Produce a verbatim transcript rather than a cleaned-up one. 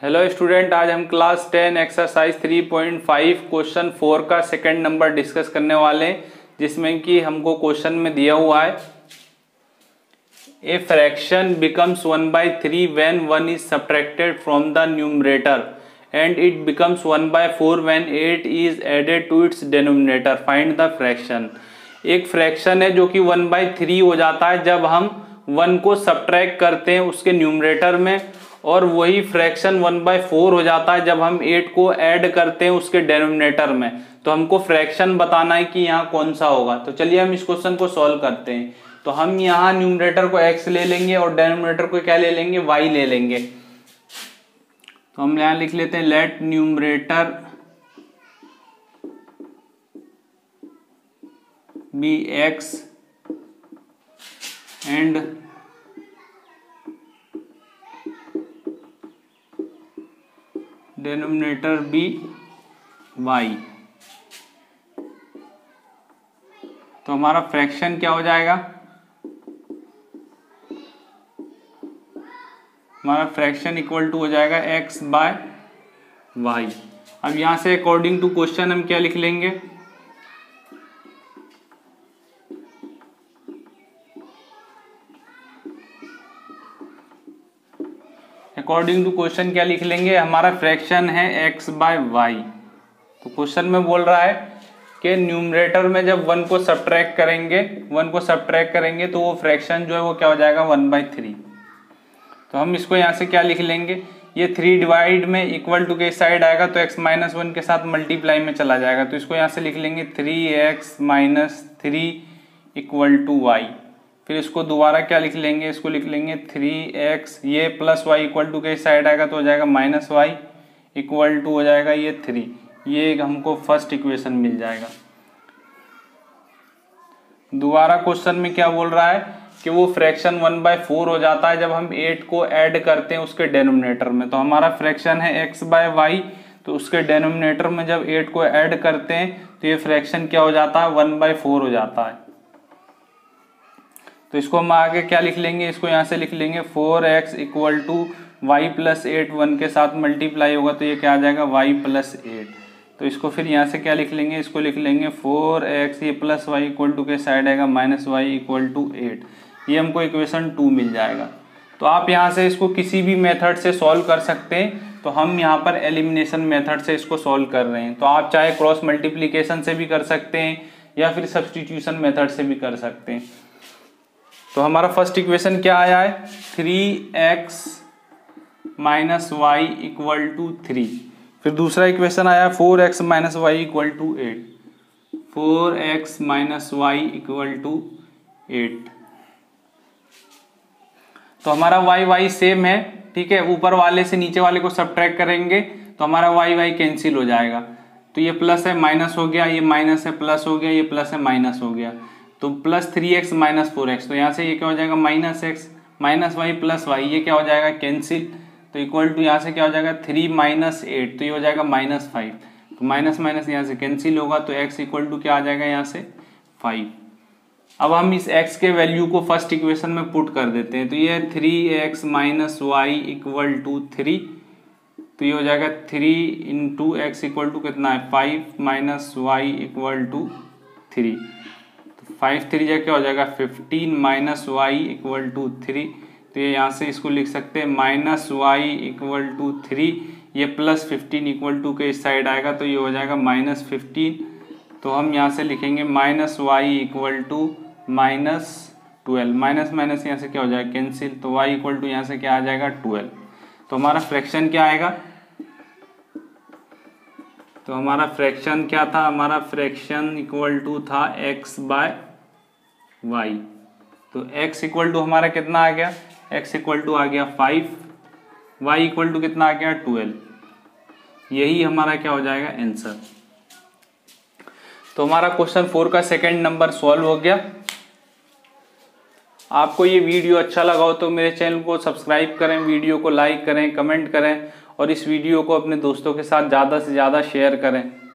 Hello student, आज हम class ten exercise three point five question four का second number discuss करने वाले हैं, जिसमें कि हमको क्वेश्चन में दिया हुआ है a fraction becomes one by three when one is subtracted from the numerator and it becomes one by four when eight is added to its denominator, find the fraction. एक फ्रैक्शन है जो कि one by three हो जाता है जब हम one को सब्ट्रैक्ट करते हैं उसके न्यूमरेटर में, और वही फ्रैक्शन वन बाई फोर हो जाता है जब हम एट को ऐड करते हैं उसके डेनोमिनेटर में। तो हमको फ्रैक्शन बताना है कि यहाँ कौन सा होगा। तो चलिए हम इस क्वेश्चन को सॉल्व करते हैं। तो हम यहाँ न्यूमरेटर को x ले लेंगे और डेनोमिनेटर को क्या ले लेंगे, y ले लेंगे। तो हम यहाँ लिख लेते हैं let numerator be x and denominator be y। तो हमारा फ्रैक्शन क्या हो जाएगा, हमारा फ्रैक्शन इक्वल टू हो जाएगा x बाय वाई। अब यहां से अकॉर्डिंग टू क्वेश्चन हम क्या लिख लेंगे, अकॉर्डिंग टू क्वेश्चन क्या लिख लेंगे, हमारा फ्रैक्शन है x बाय वाई। तो क्वेश्चन में बोल रहा है कि न्यूमरेटर में जब वन को सब्ट्रैक्ट करेंगे वन को सब्ट्रैक्ट करेंगे तो वो फ्रैक्शन जो है वो क्या हो जाएगा, वन बाई थ्री। तो हम इसको यहाँ से क्या लिख लेंगे, ये थ्री डिवाइड में इक्वल टू के साइड आएगा तो x माइनस वन के साथ मल्टीप्लाई में चला जाएगा। तो इसको यहाँ से लिख लेंगे three x minus three equal to y. फिर इसको दोबारा क्या लिख लेंगे, इसको लिख लेंगे थ्री एक्स, ये प्लस वाई इक्वल टू के साइड आएगा तो हो जाएगा माइनस वाई इक्वल टू हो जाएगा ये थ्री। ये हमको फर्स्ट इक्वेशन मिल जाएगा। दोबारा क्वेश्चन में क्या बोल रहा है कि वो फ्रैक्शन वन बाय फोर हो जाता है जब हम एट को ऐड करते हैं उसके डेनोमिनेटर में। तो हमारा फ्रैक्शन है एक्स बाय वाई, तो उसके डेनोमिनेटर में जब एट को ऐड करते हैं तो ये फ्रैक्शन क्या हो जाता है, वन बाय फोर हो जाता है। तो इसको हम आगे क्या लिख लेंगे, इसको यहाँ से लिख लेंगे four x equal to y plus eight, one के साथ मल्टीप्लाई होगा तो ये क्या आ जाएगा वाई प्लस एट। तो इसको फिर यहाँ से क्या लिख लेंगे, इसको लिख लेंगे फोर एक्स, ये प्लस वाई इक्वल टू के साइड आएगा minus y equal to eight. ये हमको इक्वेशन टू मिल जाएगा। तो आप यहाँ से इसको किसी भी मेथड से सॉल्व कर सकते हैं। तो हम यहाँ पर एलिमिनेशन मेथड से इसको सॉल्व कर रहे हैं। तो आप चाहे क्रॉस मल्टीप्लीकेशन से भी कर सकते हैं या फिर सब्सटीट्यूशन मेथड से भी कर सकते हैं। तो हमारा फर्स्ट इक्वेशन क्या आया है, three x minus y equal to three. फिर दूसरा इक्वेशन आया four x minus y equal to eight, four x minus y equal to eight. तो हमारा वाई वाई सेम है, ठीक है। ऊपर वाले से नीचे वाले को सब्ट्रैक्ट करेंगे तो हमारा वाई वाई कैंसिल हो जाएगा। तो ये प्लस है माइनस हो गया, ये माइनस है प्लस हो गया, ये प्लस है माइनस हो गया। तो plus three x minus four x, तो यहाँ से ये क्या हो जाएगा minus x minus y plus y, ये क्या हो जाएगा कैंसिल। तो इक्वल टू यहाँ से क्या हो जाएगा थ्री माइनस एट, तो ये हो जाएगा माइनस फाइव। तो माइनस माइनस यहाँ से कैंसिल होगा तो x इक्वल टू क्या आ जाएगा यहाँ से फाइव। अब हम इस x के वैल्यू को फर्स्ट इक्वेशन में पुट कर देते हैं। तो ये three x minus y equal to three, तो ये हो जाएगा three into x equal to कितना है five minus y equal to three. Five three जा क्या हो जाएगा fifteen minus y equal to three. तो ये यहाँ से इसको लिख सकते हैं minus y equal to three, ये प्लस फिफ्टीन इक्वल टू के इस साइड आएगा तो ये हो जाएगा माइनस फिफ्टीन। तो हम यहाँ से लिखेंगे minus y equal to minus twelve, minus minus यहाँ से क्या हो जाएगा कैंसिल, तो वाई इक्वल टू यहाँ से क्या आ जाएगा ट्वेल्व। तो हमारा फ्रैक्शन क्या आएगा, तो हमारा फ्रैक्शन क्या था, हमारा फ्रैक्शन इक्वल टू था x बाय वाई। तो x इक्वल टू हमारा कितना आ गया, x इक्वल टू आ गया फाइव, y इक्वल टू कितना आ गया ट्वेल्व। यही हमारा क्या हो जाएगा आंसर। तो हमारा क्वेश्चन फोर का सेकंड नंबर सॉल्व हो गया। आपको ये वीडियो अच्छा लगा हो तो मेरे चैनल को सब्सक्राइब करें, वीडियो को लाइक करें, कमेंट करें और इस वीडियो को अपने दोस्तों के साथ ज़्यादा से ज़्यादा शेयर करें।